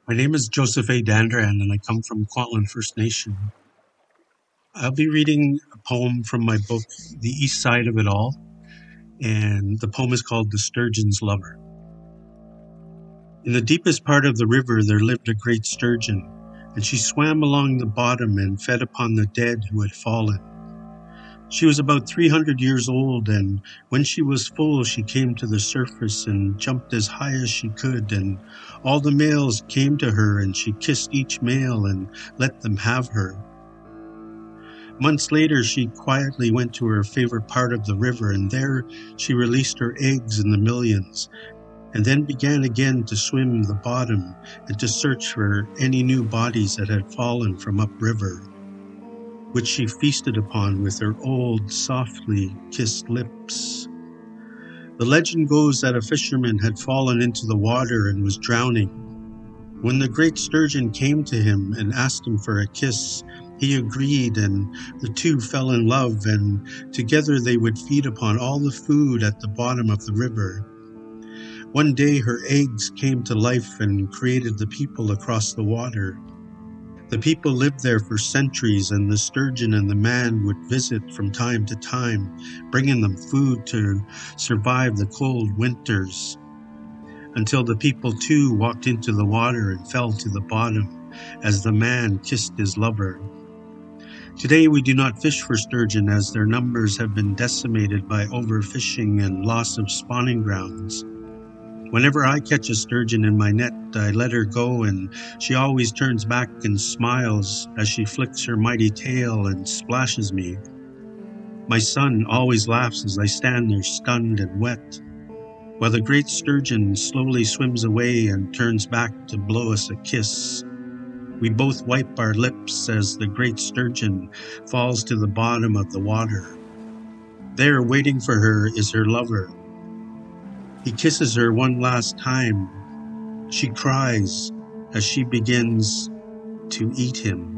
My name is Joseph Dandurand, and I come from Kwantlen First Nation. I'll be reading a poem from my book, The East Side of It All, and the poem is called The Sturgeon's Lover. In the deepest part of the river there lived a great sturgeon, and she swam along the bottom and fed upon the dead who had fallen. She was about 300 years old, and when she was full, she came to the surface and jumped as high as she could, and all the males came to her, and she kissed each male and let them have her. Months later, she quietly went to her favorite part of the river, and there she released her eggs in the millions, and then began again to swim the bottom and to search for any new bodies that had fallen from upriver, which she feasted upon with her old, softly kissed lips. The legend goes that a fisherman had fallen into the water and was drowning. When the great sturgeon came to him and asked him for a kiss, he agreed, and the two fell in love, and together they would feed upon all the food at the bottom of the river. One day her eggs came to life and created the people across the water. The people lived there for centuries, and the sturgeon and the man would visit from time to time, bringing them food to survive the cold winters, until the people too walked into the water and fell to the bottom as the man kissed his lover. Today we do not fish for sturgeon, as their numbers have been decimated by overfishing and loss of spawning grounds. Whenever I catch a sturgeon in my net, I let her go, and she always turns back and smiles as she flicks her mighty tail and splashes me. My son always laughs as I stand there stunned and wet, while the great sturgeon slowly swims away and turns back to blow us a kiss. We both wipe our lips as the great sturgeon falls to the bottom of the water. There, waiting for her, is her lover. He kisses her one last time. She cries as she begins to eat him.